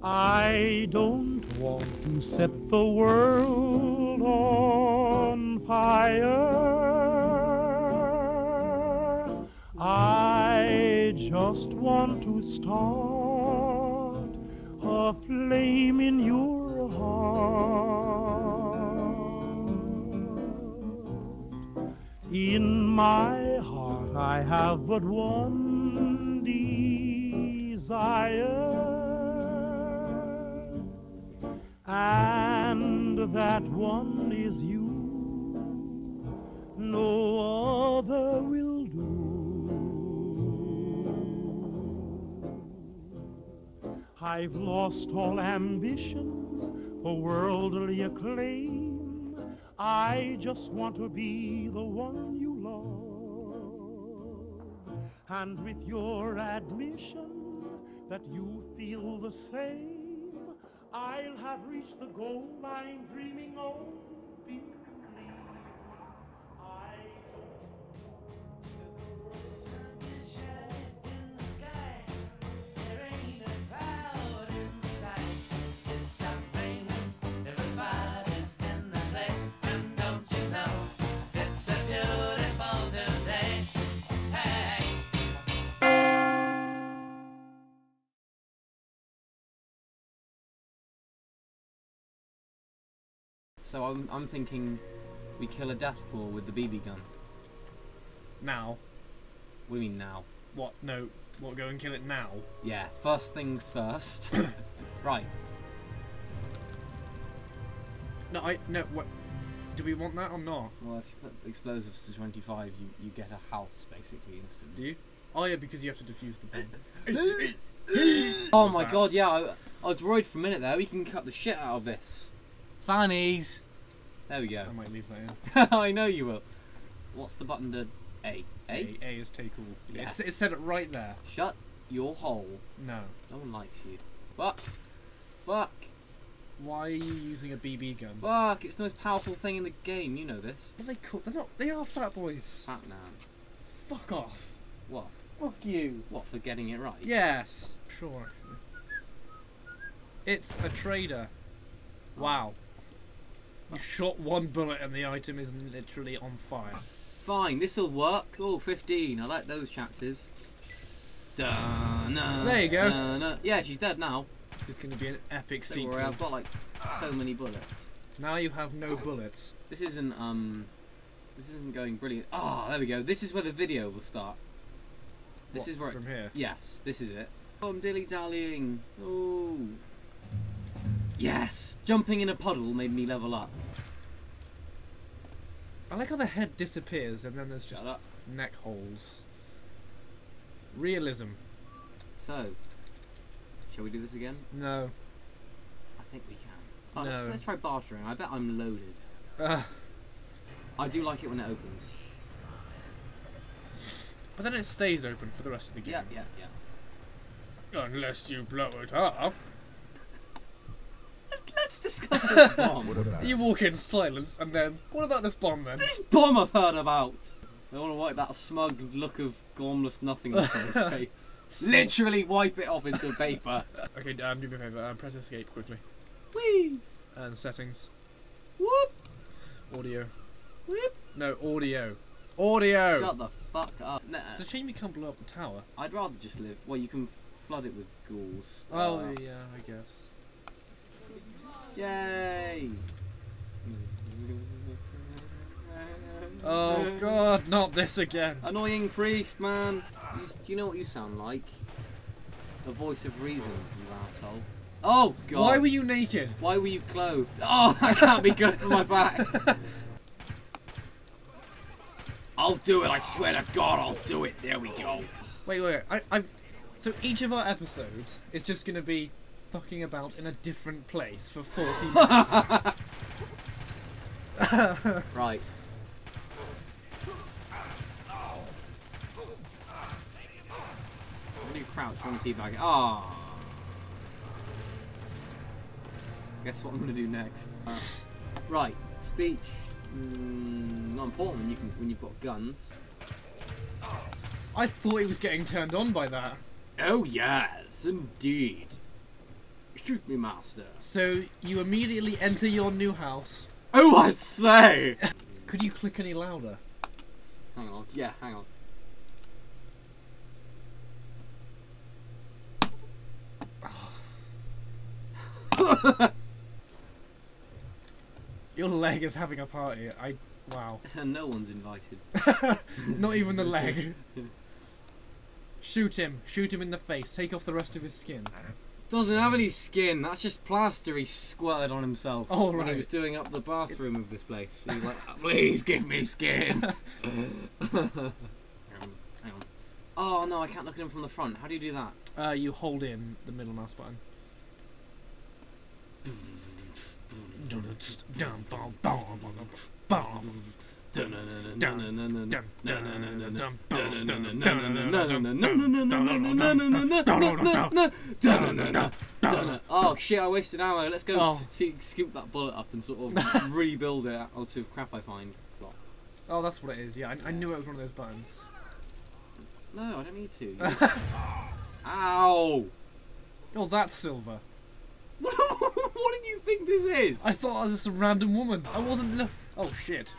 I don't want to set the world on fire. I just want to start a flame in your heart. In my heart I have but one desire, and that one is you. No other will do. I've lost all ambition for worldly acclaim. I just want to be the one you love. And with your admission that you feel the same, I'll have reached the goal I'm dreaming of. Believe me, I So I'm thinking we kill a deathclaw with the BB gun. Now? What do you mean now? What? No. What, go and kill it now? Yeah, first things first. Right. No, what? Do we want that or not? Well, if you put explosives to 25, you get a house, basically, instantly. Do you? Oh yeah, because you have to defuse the bomb. Oh my god, yeah, I was worried for a minute there. We can cut the shit out of this. Fannies! There we go. I might leave that in. I know you will. What's the button to A? A? A is take all. Yes. It said it right there. Shut your hole. No. No one likes you. Fuck. Fuck. Why are you using a BB gun? Fuck, it's the most powerful thing in the game, you know this. What are they called? They're not. They are fat boys. Fat man. Fuck off. What? Fuck you. What, for getting it right? Yes. Sure, actually. It's a trader. Wow. You shot one bullet and the item is literally on fire. Fine, this'll work. Oh, 15. I like those chances. There you go. Yeah, she's dead now. It's going to be an epic Don't sequel. worry, I've got like so many bullets. Now you have no bullets. This isn't going brilliant. Ah, there we go. This is where the video will start. This is where from here. Yes, this is it. Oh, I'm dilly-dallying. Oh. Yes! Jumping in a puddle made me level up. I like how the head disappears and then there's just neck holes. Realism. So, shall we do this again? No. I think we can. Oh, No. let's try bartering. I bet I'm loaded. I do like it when it opens. But then it stays open for the rest of the game. Yeah. Unless you blow it up. Let's discuss this bomb. You walk in silence and then, what about this bomb then? This bomb I've heard about! I want to wipe that smug look of gormless nothingness on his face. Literally wipe it off into paper. Okay, do me a favour, press escape quickly. Whee! And settings. Whoop! Audio. Whoop! No, audio. Audio! Shut the fuck up. Nah. It's a shame you can't blow up the tower. I'd rather just live. Well, you can flood it with ghouls. Oh, yeah, I guess. Yay! Oh god, not this again. Annoying priest, man. Do you know what you sound like? The voice of reason, you asshole. Oh god. Why were you naked? Why were you clothed? Oh, that can't be good for my back. I'll do it, I swear to god, I'll do it. There we go. Wait. So each of our episodes is just gonna be fucking about in a different place for 40 minutes. Right. What do you crouch on teabag? Ah. Guess what I'm gonna do next. Right, speech. Not important when you've got guns. I thought he was getting turned on by that. Oh yes, indeed. Shoot me, master. So you immediately enter your new house. Oh, I say! Could you click any louder? Hang on. Yeah, hang on. Your leg is having a party. Wow. And no one's invited. Not even the leg. Shoot him. Shoot him in the face. Take off the rest of his skin. Doesn't have any skin. That's just plaster he squirted on himself. Oh, when he right. was doing up the bathroom of this place. He was like, please give me skin. Hang on. Oh no, I can't look at him from the front. How do you do that? You hold in the middle mouse button. Oh shit, I wasted ammo. Let's go Oh. scoop that bullet up and sort of rebuild it out of crap I find. Oh, that's what it is. Yeah, I knew it was one of those buttons. No, I don't need to. Ow! Oh, that's silver. What did you think this is? I thought I was just a random woman. I wasn't. Oh shit.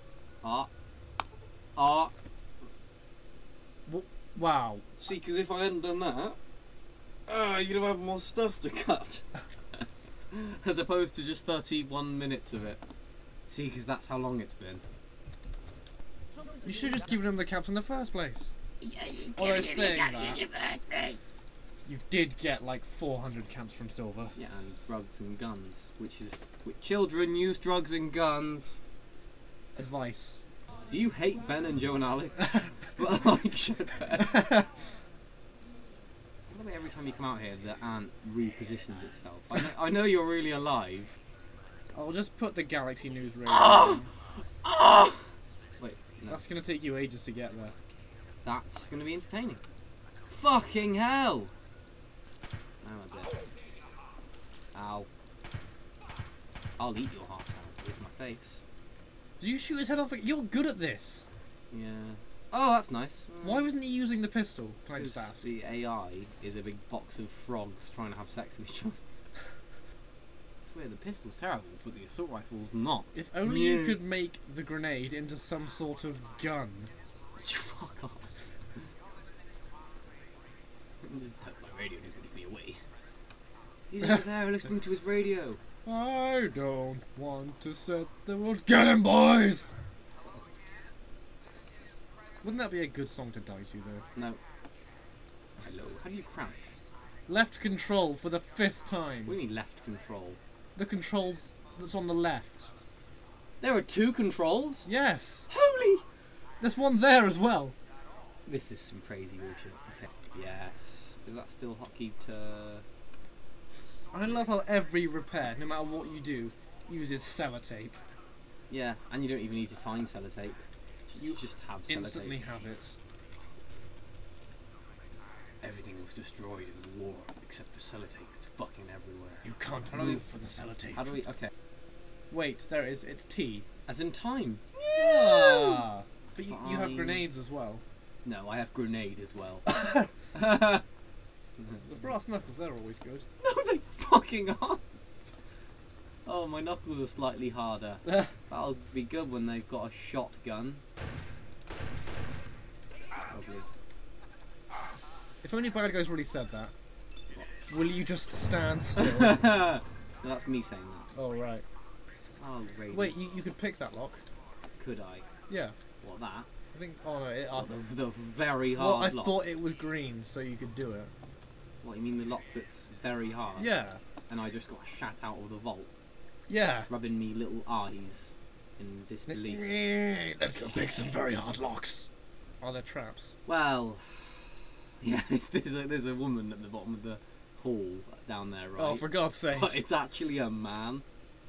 Wow. See, because if I hadn't done that, you'd have had more stuff to cut. As opposed to just 31 minutes of it. See, because that's how long it's been. You should have just given him the caps in the first place. Although saying that, you did get like 400 caps from silver. Yeah, and drugs and guns, which children use drugs and guns. Advice. Do you hate Ben and Joe and Alex? But like shit fest. By the way, every time you come out here, the ant repositions itself. I know you're really alive. I'll just put the Galaxy News radio. Wait, no. That's gonna take you ages to get there. That's gonna be entertaining. Fucking hell! Now I'm dead. Ow. I'll eat your heart out with my face. Did you shoot his head off? You're good at this. Yeah. Oh, that's nice. Why wasn't he using the pistol? Can I just Because ask? the AI is a big box of frogs trying to have sex with each other. That's weird. The pistol's terrible, but the assault rifle's not. If only you could make the grenade into some sort of gun. Fuck off. My radio doesn't give me away. He's over there listening to his radio. I don't want to set the world. Get him, boys! Wouldn't that be a good song to die to, though? No. Hello. How do you crouch? Left control for the 5th time. What do you mean left control? The control that's on the left. There are 2 controls? Yes! Holy! There's one there as well. This is some crazy bullshit. Okay. Yes. Is that still hotkey to... I love how every repair, no matter what you do, uses sellotape. Yeah, and you don't even need to find sellotape. You just have sellotape. Instantly have it. Everything was destroyed in the war, except for sellotape. It's fucking everywhere. You can't move for the sellotape. How do we... Okay. Wait, there it is. It's T. As in time. Ah. But you have Fine. grenades as well. No, I have grenade as well. The brass knuckles, they're always good. No, they fucking aren't. Oh, my knuckles are slightly harder. That'll be good when they've got a shotgun. Lovely. If only bad guys really said that. Will you just stand still? No, that's me saying that. Oh, right. Oh, radius. Wait, you could pick that lock. Could I? Yeah. What, that? I think. Oh, no. The very Well, hard I lock. thought it was green, so you could do it. What, you mean the lock that's very hard? Yeah. And I just got shat out of the vault, Yeah. rubbing me little eyes in disbelief. Let's go pick some very hard locks. Are there traps? Well, yeah, there's a woman at the bottom of the hall down there, right? Oh, for God's sake. But it's actually a man.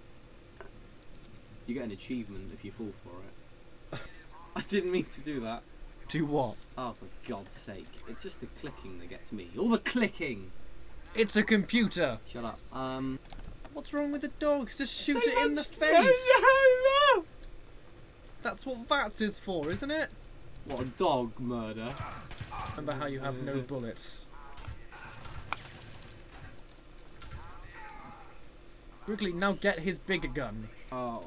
You get an achievement if you fall for it. I didn't mean to do that. Do what? Oh, for God's sake. It's just the clicking that gets me. All the clicking! It's a computer. Shut up. What's wrong with the dogs? Just shoot They it in the don't- face. No, no. That's what that is for, isn't it? What, a dog murder? Remember how you have no bullets. Quickly, now get his bigger gun. Oh.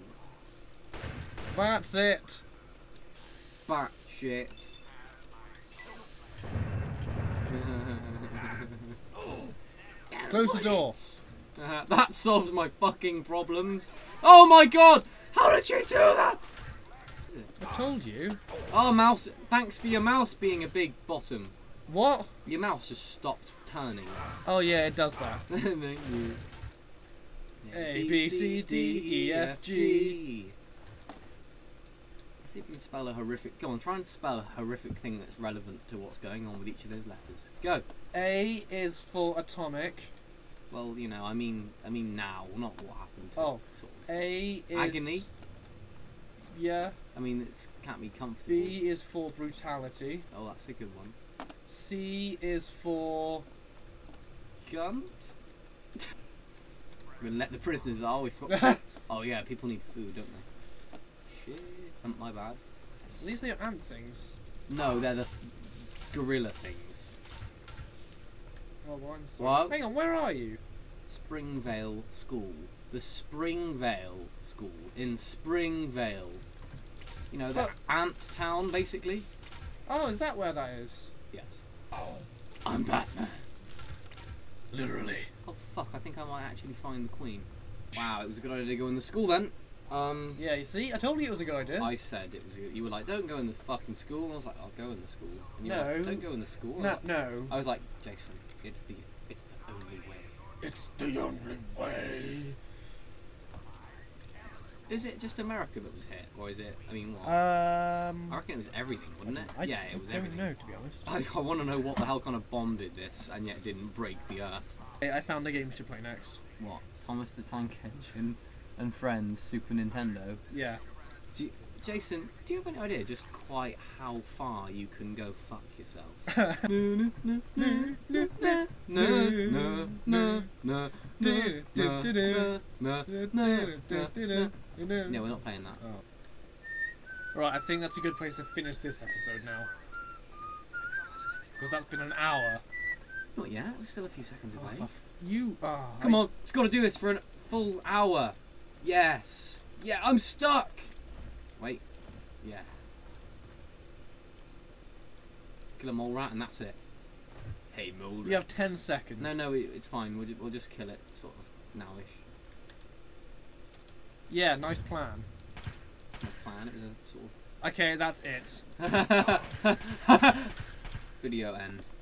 That's it. Bat shit. Close the door. That solves my fucking problems. Oh my god! How did you do that? I told you. Oh, mouse. Thanks for your mouse being a big bottom. What? Your mouse just stopped turning. Oh yeah, it does that. Thank you. A, B, C, D, E, F, G. Let's see if we can spell a horrific... Go on, try and spell a horrific thing that's relevant to what's going on with each of those letters. Go. A is for atomic. Well, you know, I mean now, not what happened to sort of A is... agony. Yeah. I mean, it can't be comfortable. B is for brutality. Oh, that's a good one. C is for... Cunt. We're gonna let the prisoners... Oh, we forgot... Oh, yeah, people need food, don't they? Shit. My bad. These are your ant things. No, they're the gorilla things. Oh, I'm sorry. What? Hang on, where are you? Springvale School. The Springvale School in Springvale. You know, the ant town, basically. Oh, is that where that is? Yes. I'm Batman. Literally. Oh fuck! I think I might actually find the Queen. Wow, it was a good idea to go in the school then. Yeah, you see, I told you it was a good idea. I said it was. You were like, "Don't go in the fucking school." And I was like, "I'll go in the school." And you were No. like, "Don't go in the school." No, no. I was like, "Jason, it's the only way." It's the only way. Is it just America that was hit, or is it? I mean, what? I I reckon it was everything, wasn't it? Yeah, it was everything. I don't know, to be honest. I want to know what the hell kind of bomb did this, and yet didn't break the earth. Hey, I found a game we should play next. What? Thomas the Tank Engine and Friends Super Nintendo. Yeah. Jason, do you have any idea just quite how far you can go fuck yourself? No, we're not playing that. Oh. Right, I think that's a good place to finish this episode now. Because that's been an hour. Not yet, we're still a few seconds away. You are. Come on, it's got to do this for a full hour. Yes. Yeah, I'm stuck. Wait. Yeah. Kill a mole rat and that's it. Hey, mole rat. You have 10 seconds. No, it's fine. We'll just kill it, sort of, nowish. Yeah, nice plan. It's not a plan, it was a sort of... Okay, that's it. Video end.